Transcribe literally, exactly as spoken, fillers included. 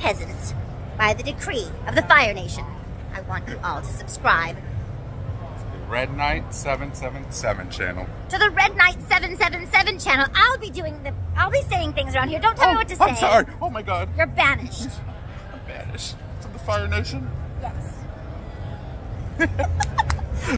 peasants by the decree of the Fire Nation. I want you all to subscribe Red Knight seven seven seven channel. to the Red Knight seven seven seven channel. I'll be doing the, I'll be saying things around here. Don't tell oh, me what to say. I'm sorry. Oh my God. You're banished. I'm banished from the Fire Nation. Yes.